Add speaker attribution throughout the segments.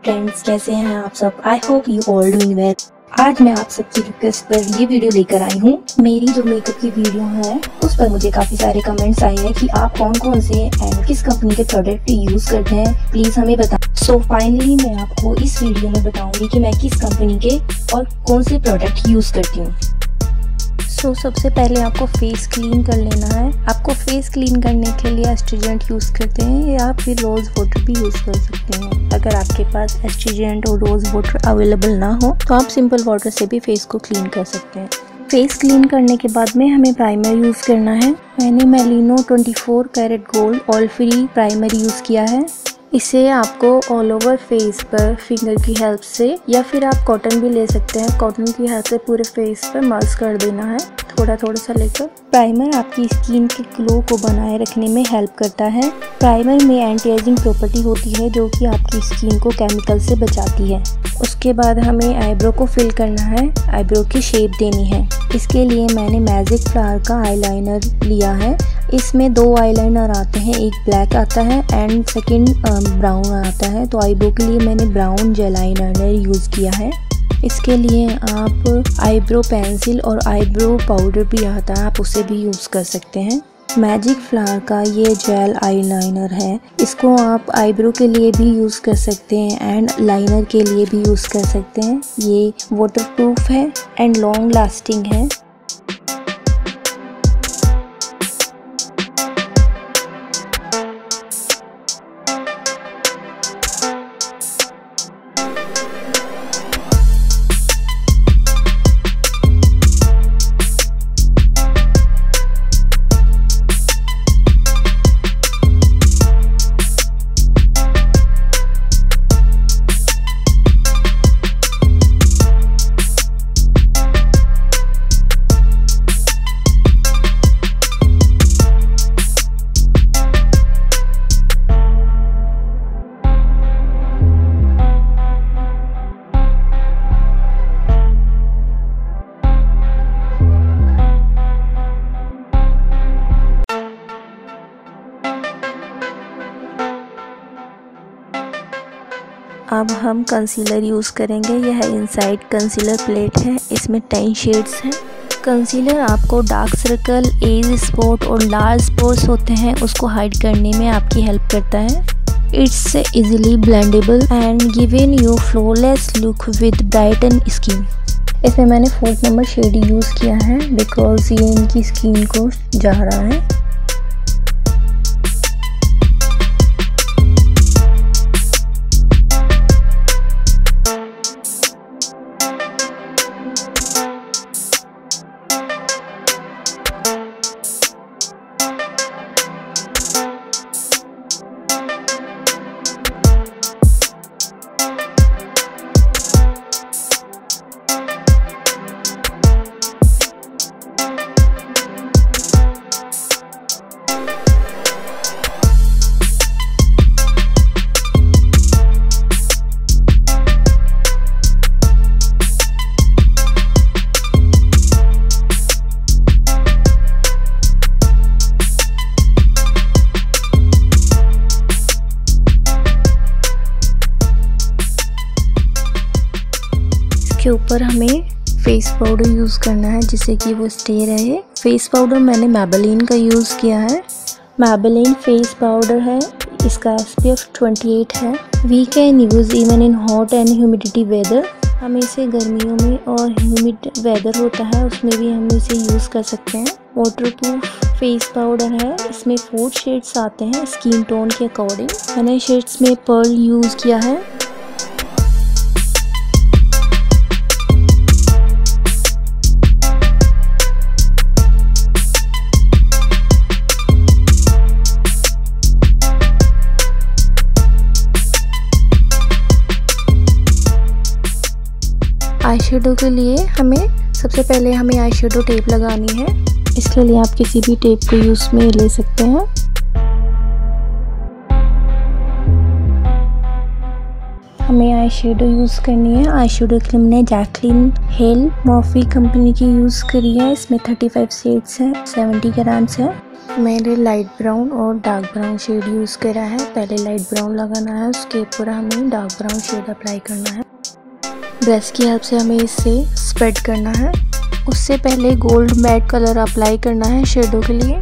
Speaker 1: Friends, कैसे हैं आप सब? I hope you all doing well. आज मैं आप सबकी रिक्वेस्ट पर ये वीडियो लेकर आई हूँ। मेरी जो मेकअप की वीडियो है उस पर मुझे काफी सारे कमेंट्स आए हैं कि आप कौन कौन से एंड किस कंपनी के प्रोडक्ट यूज करते हैं, प्लीज हमें बताएं। सो फाइनली मैं आपको इस वीडियो में बताऊंगी कि मैं किस कंपनी के और कौन से प्रोडक्ट यूज करती हूँ। सबसे पहले आपको फेस क्लीन कर लेना है। आपको फेस क्लीन करने के लिए एस्ट्रीजेंट यूज़ करते हैं या फिर रोज़ वाटर भी यूज़ कर सकते हैं। अगर आपके पास एस्ट्रीजेंट और रोज़ वाटर अवेलेबल ना हो तो आप सिंपल वाटर से भी फेस को क्लीन कर सकते हैं। फेस क्लीन करने के बाद में हमें प्राइमर यूज़ करना है। मैंने मेलिनो 24 carat gold oil free primer use किया है। इसे आपको ऑल ओवर फेस पर फिंगर की हेल्प से या फिर आप कॉटन भी ले सकते हैं, कॉटन की हेल्प से पूरे फेस पर मर्ज कर देना है, थोड़ा थोड़ा सा लेकर। प्राइमर आपकी स्किन के ग्लो को बनाए रखने में हेल्प करता है। प्राइमर में एंटी एजिंग प्रॉपर्टी होती है जो कि आपकी स्किन को केमिकल से बचाती है। उसके बाद हमें आईब्रो को फिल करना है, आईब्रो की शेप देनी है। इसके लिए मैंने मैजिक फ्लावर का आईलाइनर लिया है। इसमें 2 आईलाइनर आते हैं, एक ब्लैक आता है एंड सेकंड ब्राउन आता है। तो आईब्रो के लिए मैंने ब्राउन जेल आईलाइनर यूज़ किया है। इसके लिए आप आईब्रो पेंसिल और आईब्रो पाउडर भी आता है, आप उसे भी यूज़ कर सकते हैं। मैजिक फ्लावर का ये जेल आईलाइनर है, इसको आप आईब्रो के लिए भी यूज़ कर सकते हैं एंड लाइनर के लिए भी यूज़ कर सकते हैं। ये वाटरप्रूफ है एंड लॉन्ग लास्टिंग है। अब हम कंसीलर यूज़ करेंगे। यह इनसाइड कंसीलर प्लेट है, इसमें 10 शेड्स हैं। कंसीलर आपको डार्क सर्कल, एज स्पॉट और लार्ज स्पॉट्स होते हैं उसको हाइड करने में आपकी हेल्प करता है। It's easily blendable and given you flawless look with brighten skin. इसमें मैंने 4th नंबर शेड यूज़ किया है बिकॉज ये इनकी स्किन को जा रहा है। के ऊपर हमें फेस पाउडर यूज़ करना है जिससे कि वो स्टे रहे। फेस पाउडर मैंने मैबेलिन का यूज़ किया है। मैबेलिन फेस पाउडर है, इसका SPF 28 है। We can use even in hot and humidity weather. हम इसे गर्मियों में और ह्यूमिड वेदर होता है उसमें भी हम इसे यूज़ कर सकते हैं। वाटरप्रूफ फेस पाउडर है, इसमें 4 शेड्स आते हैं स्किन टोन के अकॉर्डिंग। मैंने शेड्स में पर्ल यूज़ किया है। आई शेडो के लिए सबसे पहले हमें आई शेडो टेप लगानी है। इसके लिए आप किसी भी टेप को यूज़ में ले सकते हैं। हमें आई शेडो यूज़ करनी है। आई शेडो के लिए मैंने जैकलिन हिल मॉर्फी कंपनी की यूज़ करी है। इसमें 35 शेड्स हैं, 70 ग्राम्स है। मैंने लाइट ब्राउन और डार्क ब्राउन शेड यूज़ करा है। पहले लाइट ब्राउन लगाना है, उसके ऊपर हमें डार्क ब्राउन शेड अप्लाई करना है। ब्रश की हेल्प से हमें इसे स्प्रेड करना है। उससे पहले गोल्ड मैट कलर अप्लाई करना है शेडो के लिए।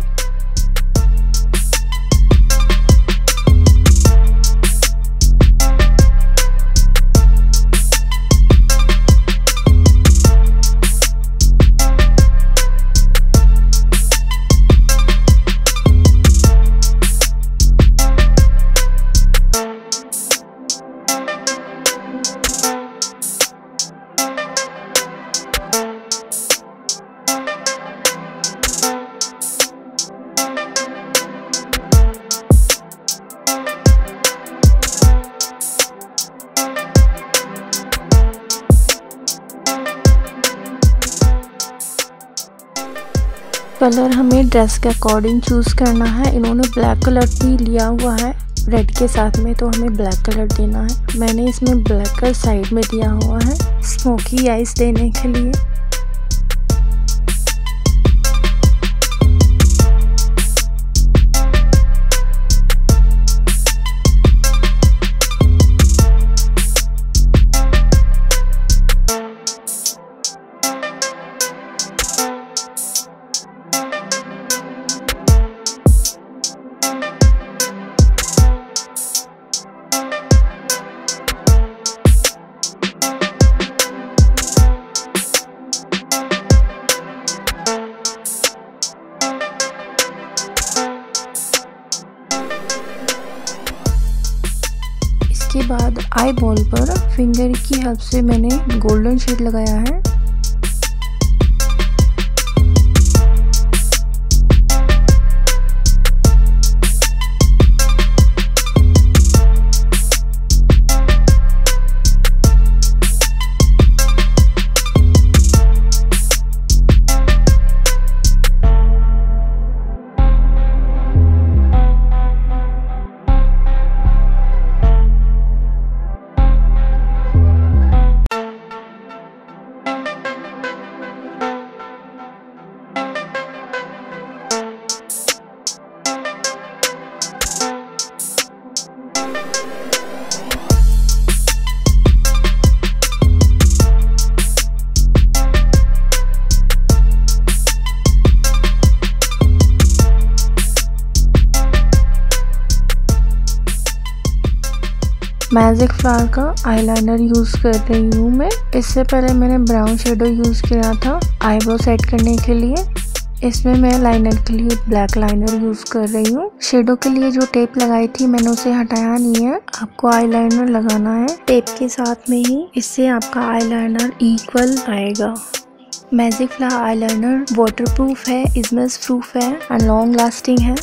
Speaker 1: कलर हमें ड्रेस के अकॉर्डिंग चूज़ करना है। इन्होंने ब्लैक कलर भी लिया हुआ है रेड के साथ में, तो हमें ब्लैक कलर देना है। मैंने इसमें ब्लैक कलर साइड में दिया हुआ है स्मोकी आइज देने के लिए। इसके बाद आई बॉल पर फिंगर की हेल्प से मैंने गोल्डन शेड लगाया है। मैजिक फ्लावर का आईलाइनर यूज़ कर रही हूँ मैं। इससे पहले मैंने ब्राउन शेडो यूज़ किया था आईब्रो सेट करने के लिए। इसमें मैं लाइनर के लिए ब्लैक लाइनर यूज़ कर रही हूँ। शेडो के लिए जो टेप लगाई थी मैंने उसे हटाया नहीं है, आपको आईलाइनर लगाना है टेप के साथ में ही, इससे आपका आईलाइनर इक्वल आएगा। मैजिक फ्लावर आईलाइनर वाटरप्रूफ है, स्मेज प्रूफ है एंड लॉन्ग लास्टिंग है।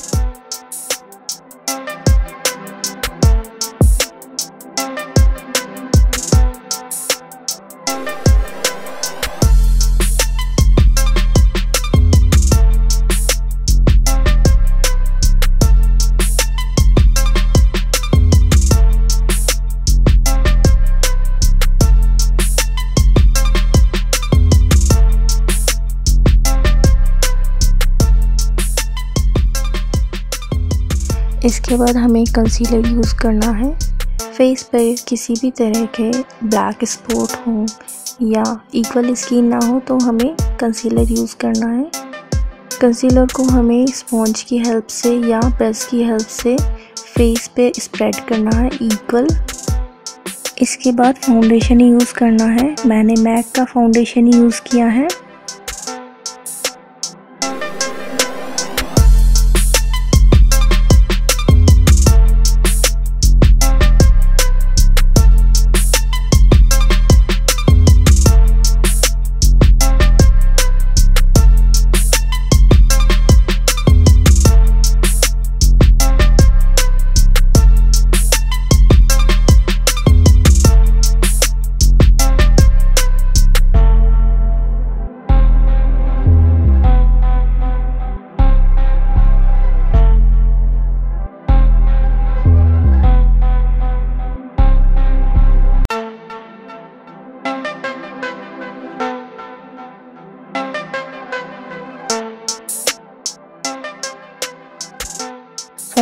Speaker 1: इसके बाद हमें कंसीलर यूज़ करना है। फेस पर किसी भी तरह के ब्लैक स्पॉट हो या इक्वल स्किन ना हो तो हमें कंसीलर यूज़ करना है। कंसीलर को हमें स्पॉन्ज की हेल्प से या ब्रश की हेल्प से फेस पे स्प्रेड करना है इक्वल। इसके बाद फाउंडेशन यूज़ करना है। मैंने मैक का फाउंडेशन यूज़ किया है।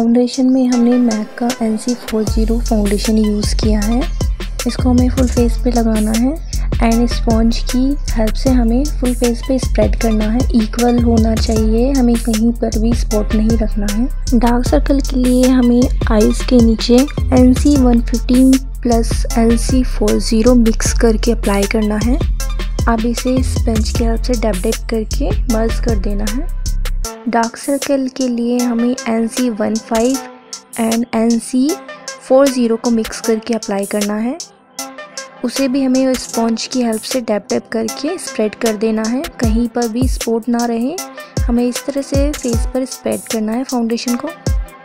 Speaker 1: फाउंडेशन में हमने मैक का NC40 फाउंडेशन यूज़ किया है। इसको हमें फुल फेस पे लगाना है एंड स्पॉन्ज की हेल्प से हमें फुल फेस पे स्प्रेड करना है। इक्वल होना चाहिए, हमें कहीं पर भी स्पॉट नहीं रखना है। डार्क सर्कल के लिए हमें आईज के नीचे NC115 प्लस NC40 मिक्स करके अप्लाई करना है। अब इसे स्पंज की हेल्प से डैब करके मर्ज कर देना है। डार्क सर्कल के लिए हमें NC15 एंड NC40 को मिक्स करके अप्लाई करना है। उसे भी हमें स्पॉन्ज की हेल्प से डैब करके स्प्रेड कर देना है, कहीं पर भी स्पॉट ना रहे। हमें इस तरह से फेस पर स्प्रेड करना है फाउंडेशन को।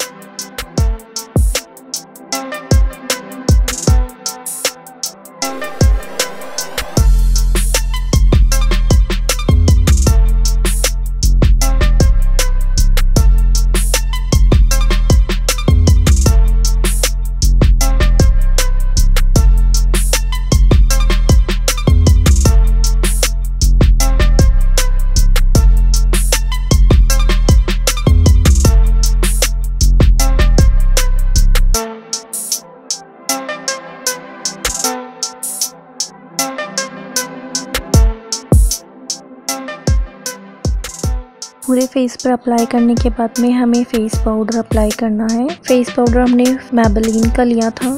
Speaker 1: पूरे फेस पर अप्लाई करने के बाद में हमें फेस पाउडर अप्लाई करना है। फेस पाउडर हमने मैबेलिन का लिया था।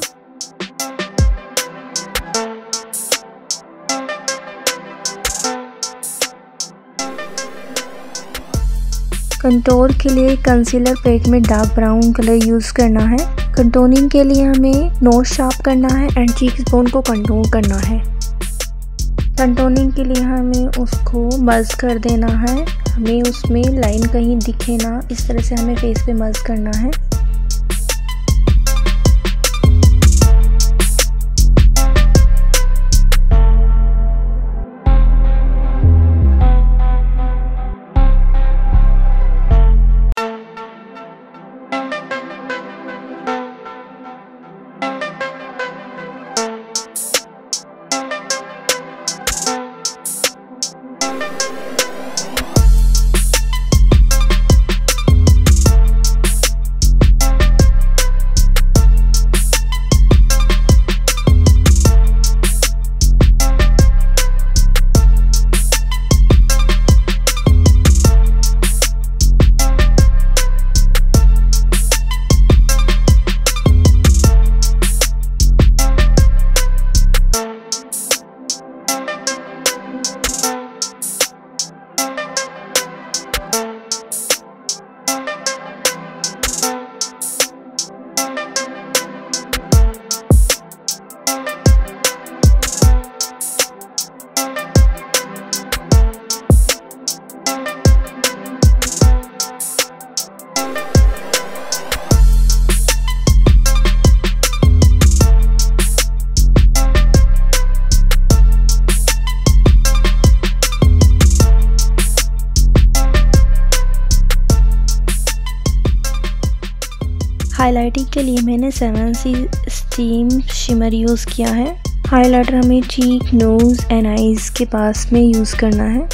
Speaker 1: कंटूर के लिए कंसीलर पैक में डार्क ब्राउन कलर यूज़ करना है। कंटूरिंग के लिए हमें नोज शार्प करना है एंड चीक बोन को कंटूर करना है। कंटूरिंग के लिए हमें उसको मर्ज कर देना है, हमें उसमें लाइन कहीं दिखे ना, इस तरह से हमें फेस पे मर्ज करना है। हाइलाइटिंग के लिए मैंने 7C स्टीम शिमर यूज़ किया है। हाइलाइटर हमें चीक, नोज़ एंड आईज के पास में यूज़ करना है।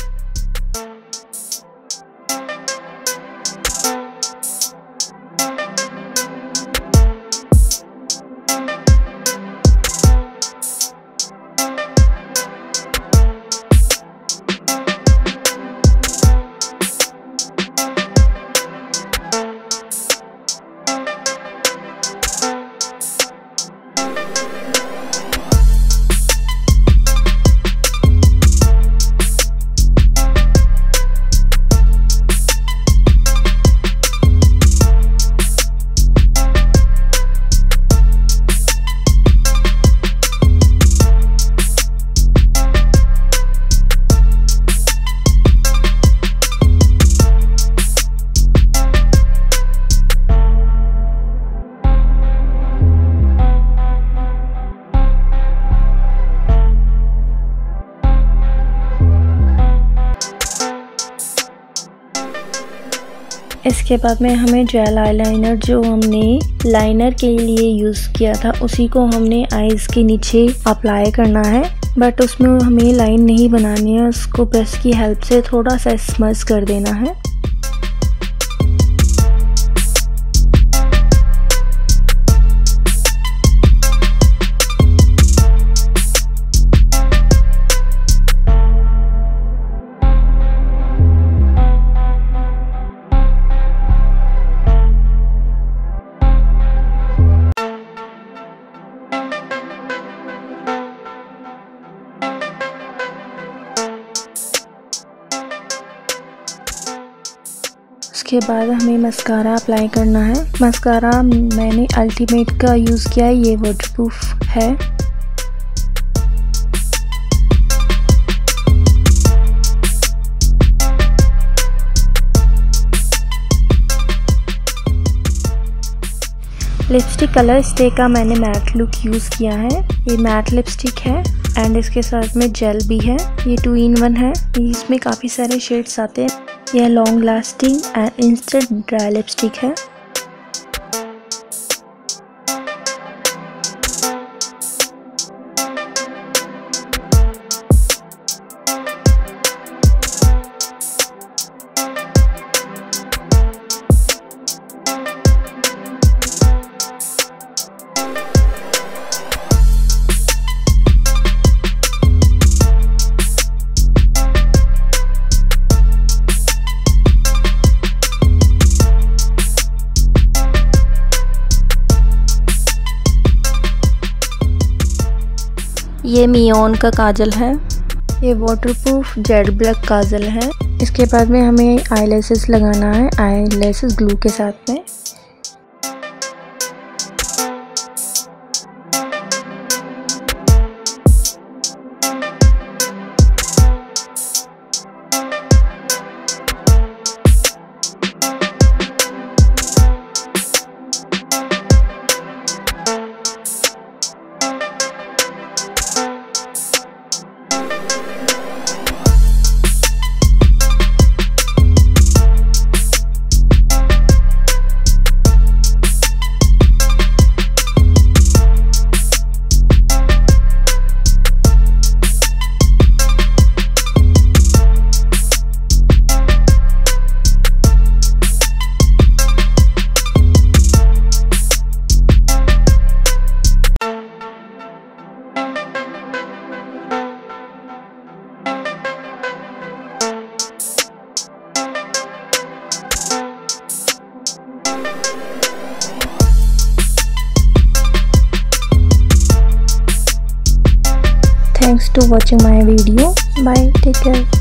Speaker 1: इसके बाद में हमें जेल आईलाइनर जो हमने लाइनर के लिए यूज़ किया था उसी को हमने आईज के नीचे अप्लाई करना है, बट उसमें हमें लाइन नहीं बनानी है, उसको ब्रश की हेल्प से थोड़ा सा स्मज कर देना है। इसके बाद हमें मस्कारा अप्लाई करना है। मस्कारा मैंने अल्टीमेट का यूज़ किया है, ये वाटरप्रूफ है। लिपस्टिक कलर स्टे का मैंने मैट लुक यूज़ किया है। ये मैट लिपस्टिक है एंड इसके साथ में जेल भी है। ये 2 in 1 है। इसमें काफ़ी सारे शेड्स आते हैं। यह long lasting and instant dry lipstick है। ये मियोन का काजल है। ये वाटरप्रूफ जेड ब्लैक काजल है। इसके बाद में हमें आईलैशेस लगाना है, आईलैशेस ग्लू के साथ में। Thanks to watching my video. Bye. Take care.